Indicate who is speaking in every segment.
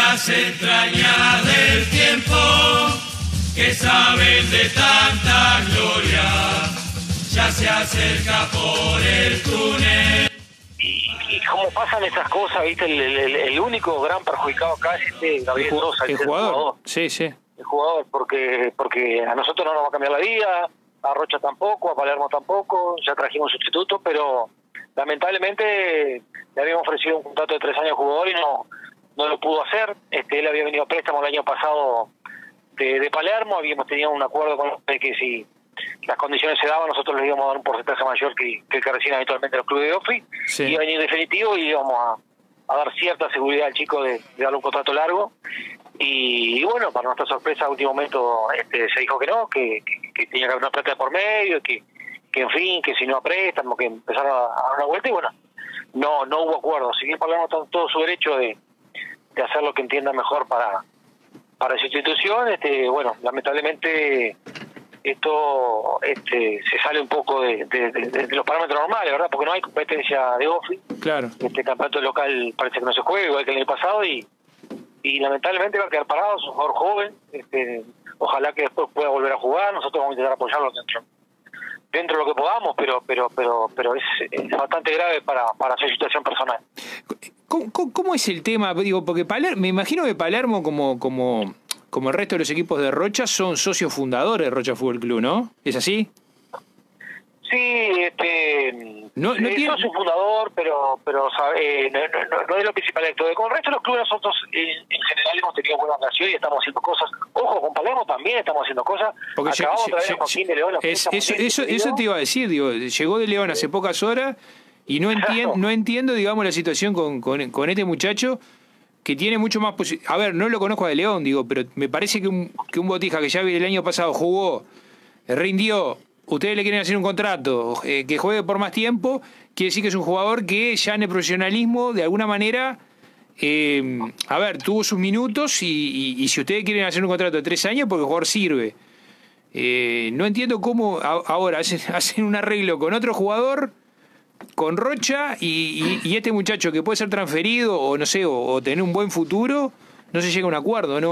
Speaker 1: las entrañas del tiempo, que saben de tanta gloria, ya se acerca por el túnel.
Speaker 2: Y como pasan esas cosas, ¿viste? El único gran perjudicado acá es Gabriel Sosa,
Speaker 3: el jugador. Sí, sí.
Speaker 2: El jugador, porque a nosotros no nos va a cambiar la vida, a Rocha tampoco, a Palermo tampoco, ya trajimos sustituto, pero lamentablemente le habíamos ofrecido un contrato de 3 años al jugador y no lo pudo hacer. Él había venido a préstamo el año pasado de Palermo, habíamos tenido un acuerdo con él de que si las condiciones se daban, nosotros le íbamos a dar un porcentaje mayor que el que reciben habitualmente los clubes de OFI,
Speaker 3: sí.
Speaker 2: Iba a venir definitivo y íbamos a dar cierta seguridad al chico de darle un contrato largo. Y bueno, para nuestra sorpresa, a último momento se dijo que no, que tenía que haber una plata de por medio, que en fin, que si no a préstamo, que empezaron a dar una vuelta y bueno, no hubo acuerdo. Si bien Palermo está en todo su derecho de hacer lo que entienda mejor para esa institución, bueno, lamentablemente esto se sale un poco de los parámetros normales, ¿verdad? Porque no hay competencia de OFI.
Speaker 3: Claro.
Speaker 2: Campeonato local parece que no se juega, igual que el año pasado, y lamentablemente va a quedar parado, es un jugador joven, ojalá que después pueda volver a jugar, nosotros vamos a intentar apoyarlo dentro de lo que podamos, pero es bastante grave para su situación personal.
Speaker 3: ¿Cómo es el tema? Digo, porque me imagino que Palermo, como el resto de los equipos de Rocha, son socios fundadores de Rocha Fútbol Club, ¿no? ¿Es así?
Speaker 2: Sí,
Speaker 3: no tiene...
Speaker 2: soy fundador, pero no es lo principal de todo. Con el resto de los clubes nosotros en general hemos tenido buena relación y estamos haciendo cosas. Ojo, con Palermo también estamos haciendo cosas.
Speaker 3: Porque
Speaker 2: acabamos de traer a Joaquín de León.
Speaker 3: Eso te iba a decir, digo, llegó de León hace pocas horas y no entiendo, digamos, la situación con este muchacho que tiene mucho más a ver, no lo conozco a de León, digo, pero me parece que un Botija que ya el año pasado jugó, rindió. Ustedes le quieren hacer un contrato que juegue por más tiempo, quiere decir que es un jugador que ya en el profesionalismo, de alguna manera, a ver, tuvo sus minutos y si ustedes quieren hacer un contrato de 3 años, porque el jugador sirve. No entiendo cómo ahora hacen un arreglo con otro jugador, con Rocha, y este muchacho que puede ser transferido o no sé, o tener un buen futuro, no se llega a un acuerdo.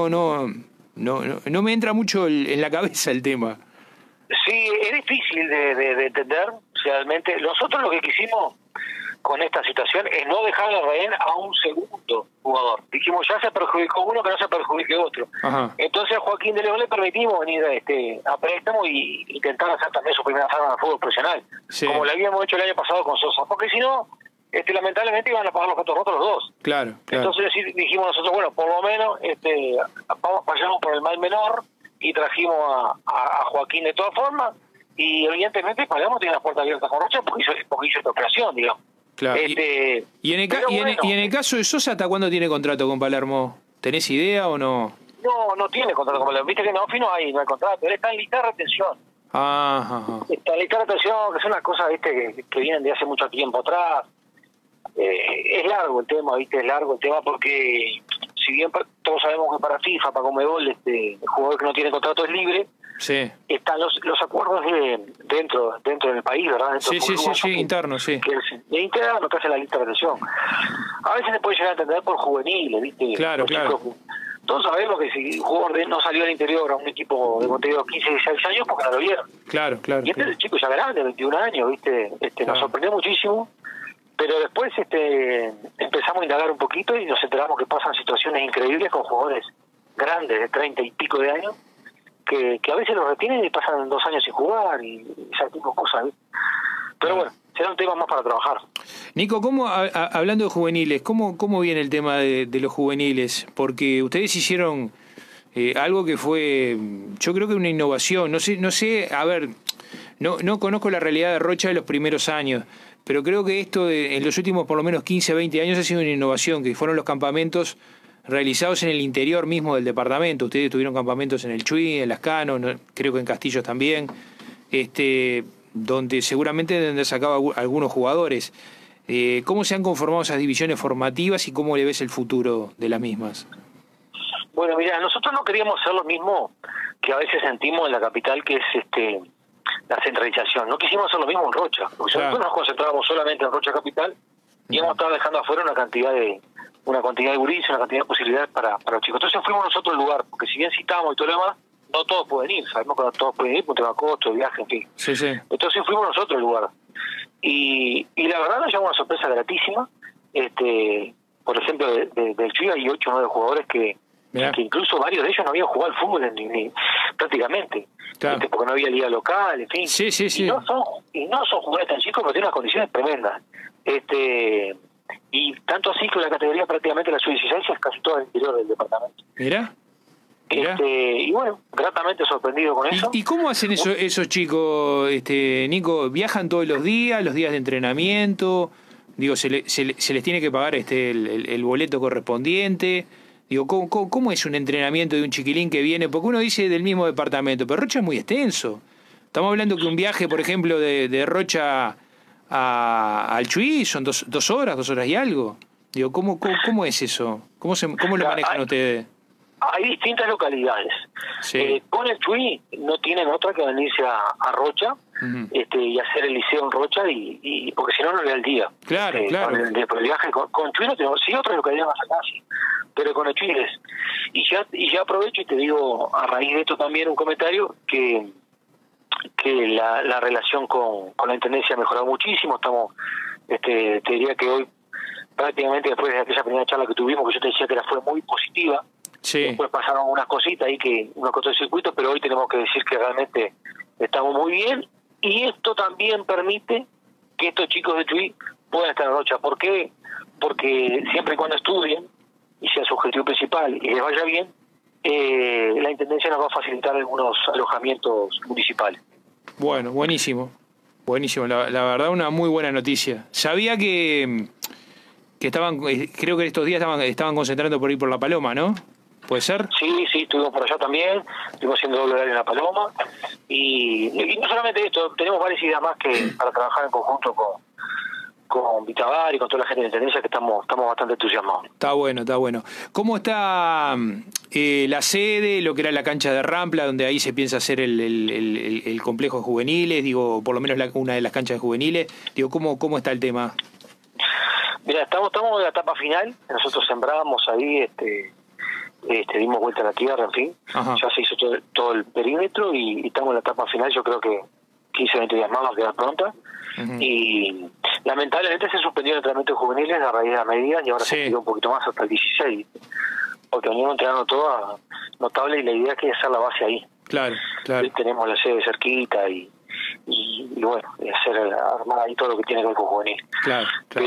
Speaker 3: No me entra mucho en la cabeza el tema.
Speaker 2: Sí, es difícil de entender realmente. Nosotros lo que quisimos con esta situación es no dejarle rehén a un segundo jugador. Dijimos, ya se perjudicó uno, que no se perjudique otro.
Speaker 3: Ajá.
Speaker 2: Entonces a Joaquín de León le permitimos venir a préstamo y intentar hacer también su primera salva en el fútbol profesional, sí, como lo habíamos hecho el año pasado con Sosa, porque si no, lamentablemente iban a pagar los platos rotos los dos. Claro. Entonces dijimos nosotros, bueno, por lo menos vayamos por el mal menor, y trajimos a Joaquín de todas formas, y evidentemente Palermo tiene las puertas abiertas con Rocha porque hizo esta operación, digamos.
Speaker 3: Claro. Y en el caso de Sosa, ¿hasta cuándo tiene contrato con Palermo? ¿Tenés idea o no?
Speaker 2: No tiene contrato con Palermo. Viste que en OFI no hay contrato. Él está en lista de retención.
Speaker 3: Ajá.
Speaker 2: Está en lista de retención, que son unas cosas, viste, que vienen de hace mucho tiempo atrás. Es largo el tema, viste, porque si bien todos sabemos que para FIFA, para Conmebol, el jugador que no tiene contrato es libre,
Speaker 3: sí,
Speaker 2: están los acuerdos dentro del país, ¿verdad?
Speaker 3: Sí, interno, sí.
Speaker 2: De interno, que hace la lista de retención. A veces se puede llegar a entender por juveniles, ¿viste?
Speaker 3: Claro.
Speaker 2: Todos sabemos que si un jugador no salió al interior a un equipo de Montevideo 15, 16 años, porque no lo vieron.
Speaker 3: Claro.
Speaker 2: Y este es el chico ya grande, 21 años, ¿viste? Nos sorprendió muchísimo. Pero después empezamos a indagar un poquito y nos enteramos que pasan situaciones increíbles con jugadores grandes de 30 y pico de años que a veces los retienen y pasan 2 años sin jugar y ese tipo de cosas. Pero bueno, será un tema más para trabajar.
Speaker 3: Nico, hablando de juveniles, ¿cómo viene el tema de los juveniles? Porque ustedes hicieron algo que fue, yo creo que una innovación. No sé, a ver, no conozco la realidad de Rocha de los primeros años, pero creo que esto en los últimos por lo menos 15, 20 años ha sido una innovación, que fueron los campamentos realizados en el interior mismo del departamento. Ustedes tuvieron campamentos en el Chuy, en Las Cano, creo que en Castillos también, donde seguramente deben haber sacado algunos jugadores. ¿Cómo se han conformado esas divisiones formativas y cómo le ves el futuro de las mismas?
Speaker 2: Bueno, mira, nosotros no queríamos hacer lo mismo que a veces sentimos en la capital, que es la centralización. No quisimos hacer lo mismo en Rocha, porque nosotros nos concentrábamos solamente en Rocha Capital y hemos estado dejando afuera una cantidad de una cantidad de gurises, una cantidad de posibilidades para los chicos. Entonces fuimos nosotros al lugar, porque si bien citamos y todo lo demás, no todos pueden ir, sabemos que no todos pueden ir, por tema de costo, viaje, en fin.
Speaker 3: Sí, sí.
Speaker 2: Entonces fuimos nosotros al lugar. Y la verdad nos llamó una sorpresa gratísima. Por ejemplo, del Chuy hay 8 o 9 jugadores que incluso varios de ellos no habían jugado al fútbol ni prácticamente.
Speaker 3: Claro.
Speaker 2: Porque no había liga local, en fin.
Speaker 3: Sí, sí, sí.
Speaker 2: Y no son jugadores tan chicos, pero tienen unas condiciones tremendas. Y tanto así que la categoría prácticamente la sub-16 es casi todo el interior del departamento.
Speaker 3: Mira.
Speaker 2: Y bueno, gratamente sorprendido con eso.
Speaker 3: ¿Y cómo hacen esos chicos, Nico? ¿Viajan todos los días de entrenamiento? Digo, ¿se les tiene que pagar el boleto correspondiente? Digo, ¿cómo es un entrenamiento de un chiquilín que viene? Porque uno dice del mismo departamento, pero Rocha es muy extenso. Estamos hablando que un viaje, por ejemplo, de Rocha al Chuy son 2 horas, 2 horas y algo. Digo, ¿cómo es eso? ¿Cómo lo manejan ustedes?
Speaker 2: Hay distintas localidades.
Speaker 3: Sí.
Speaker 2: Con el Chuy no tienen otra que venirse a Rocha y hacer el liceo en Rocha y porque si no no le da el día.
Speaker 3: Claro, claro.
Speaker 2: Por el viaje con Chuy no tenemos, sí, otras localidades más acá, sí, pero con el Chuy es. Y ya aprovecho y te digo, a raíz de esto también un comentario, que la relación con la Intendencia ha mejorado muchísimo. Estamos, te diría que hoy, prácticamente después de aquella primera charla que tuvimos, que yo te decía que fue muy positiva,
Speaker 3: sí.
Speaker 2: Después pasaron unas cositas ahí, unos cortocircuitos, pero hoy tenemos que decir que realmente estamos muy bien, y esto también permite que estos chicos de Chuy puedan estar en Rocha. ¿Por qué? Porque siempre y cuando estudien y sea su objetivo principal y les vaya bien, la Intendencia nos va a facilitar algunos alojamientos municipales.
Speaker 3: Bueno, buenísimo. La verdad, una muy buena noticia. Sabía que estaban, creo que estos días estaban concentrando por ir por La Paloma, ¿no? ¿Puede ser?
Speaker 2: Sí, estuvimos por allá también, estuvimos haciendo doble horario en La Paloma, y no solamente esto, tenemos varias ideas más que para trabajar en conjunto con Vitabar y con toda la gente de la Intendencia, que estamos bastante entusiasmados.
Speaker 3: Está bueno. ¿Cómo está la sede, lo que era la cancha de Rampla, donde ahí se piensa hacer el complejo de juveniles, digo, por lo menos una de las canchas de juveniles? Digo, ¿cómo está el tema?
Speaker 2: Mira, estamos en la etapa final. Nosotros sembramos ahí, dimos vuelta a la tierra, en fin. Ajá. Ya se hizo todo el perímetro y estamos en la etapa final. Yo creo que 15 o 20 días más va a quedar pronta. Y lamentablemente se suspendió el entrenamiento de juveniles a raíz de la medida, y ahora se quedó un poquito más hasta el 16, porque veníamos entrenando todo notable, y la idea es que hacer la base ahí. Claro. Y tenemos la sede cerquita y bueno, armar ahí todo lo que tiene que ver con juvenil. Claro.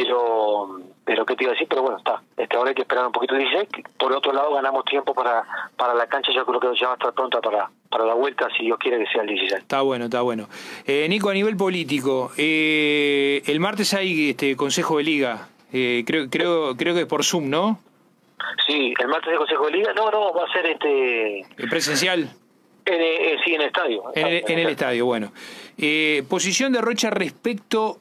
Speaker 2: Pero ¿qué te iba a decir? Pero bueno, está. Ahora hay que esperar un poquito el 16. Por otro lado, ganamos tiempo para la cancha. Yo creo que ya va a estar pronta para la vuelta, si Dios quiere que sea el 16. Está bueno.
Speaker 3: Nico, a nivel político, el martes hay Consejo de Liga. Creo que es por Zoom, ¿no?
Speaker 2: Sí, el martes hay Consejo de Liga. No, va a ser
Speaker 3: presencial.
Speaker 2: Sí, en el estadio.
Speaker 3: En el estadio, bueno. Posición de Rocha respecto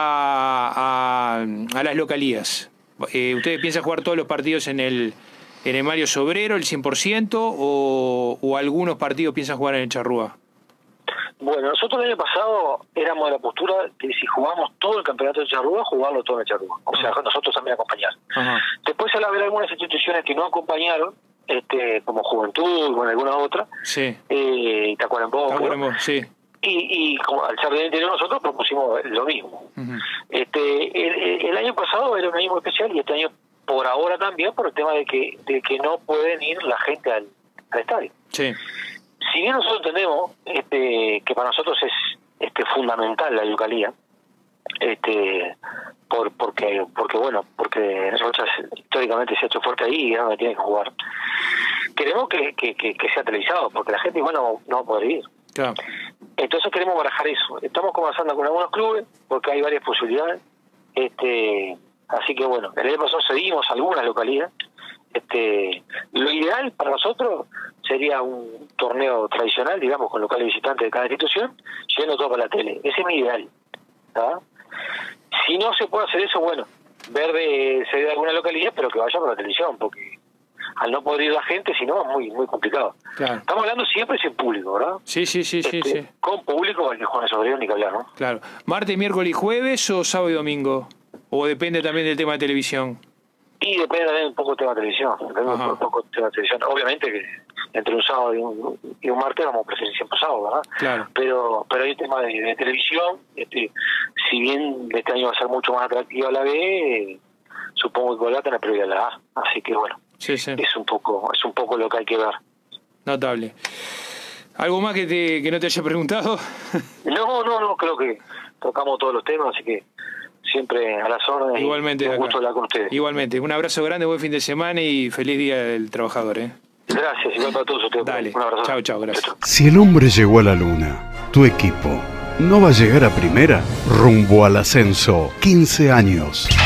Speaker 3: a las localías. ¿Ustedes piensan jugar todos los partidos en el Mario Sobrero, el 100%, o algunos partidos piensan jugar en el Charrúa?
Speaker 2: Bueno, nosotros el año pasado éramos de la postura que si jugamos todo el campeonato de Charrúa, jugarlo todo en el Charrúa. O sea, nosotros también acompañar. Ajá. Después al haber algunas instituciones que no acompañaron, como Juventud, bueno, alguna otra, sí. Tacuarembó, sí. Y como al ser del interior nosotros propusimos lo mismo. Uh-huh. El año pasado era un año muy especial, y este año por ahora también, por el tema de que no pueden ir la gente al estadio. Sí. Si bien nosotros entendemos que para nosotros es fundamental la localía, porque nosotros históricamente se ha hecho fuerte ahí y es donde tiene que jugar. Queremos que sea televisado, porque la gente igual no va a poder ir. Claro. Entonces queremos barajar eso. Estamos conversando con algunos clubes porque hay varias posibilidades. Así que bueno, el año pasado cedimos algunas localidades. Lo ideal para nosotros sería un torneo tradicional, digamos, con locales visitantes de cada institución, yendo todo para la tele. Ese es mi ideal. ¿Tá? Si no se puede hacer eso, bueno, ver de ceder alguna localidad, pero que vaya por la televisión, porque al no poder ir la gente, si no, es muy muy complicado. Claro. Estamos hablando siempre sin público, ¿verdad? Sí. Con público, el que juega sobre ni que hablar, ¿no?
Speaker 3: Claro. ¿Martes, miércoles y jueves o sábado y domingo? ¿O depende también del tema de televisión?
Speaker 2: Y depende también un poco del tema de televisión. Un poco del tema de televisión. Obviamente que entre un sábado y un martes vamos a preferir siempre sábado, ¿verdad?
Speaker 3: Claro.
Speaker 2: Pero hay un tema de televisión. Si bien este año va a ser mucho más atractiva la B, supongo que va a tener prioridad la A. Así que bueno,
Speaker 3: sí.
Speaker 2: es un poco lo que hay que ver.
Speaker 3: Notable. ¿Algo más que no te haya preguntado?
Speaker 2: No, creo que tocamos todos los temas, así que siempre a las órdenes.
Speaker 3: Igualmente,
Speaker 2: un gusto hablar con ustedes.
Speaker 3: Igualmente, un abrazo grande, buen fin de semana y feliz Día del Trabajador.
Speaker 2: Gracias, igual para todos ustedes.
Speaker 3: Dale,
Speaker 2: un abrazo.
Speaker 3: chao, gracias.
Speaker 4: Si el hombre llegó a la luna, tu equipo no va a llegar a primera. Rumbo al ascenso, 15 años.